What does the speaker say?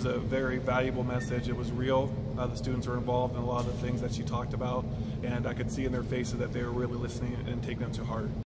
was a very valuable message. It was real. The students were involved in a lot of the things that she talked about, and I could see in their faces that they were really listening and taking them to heart.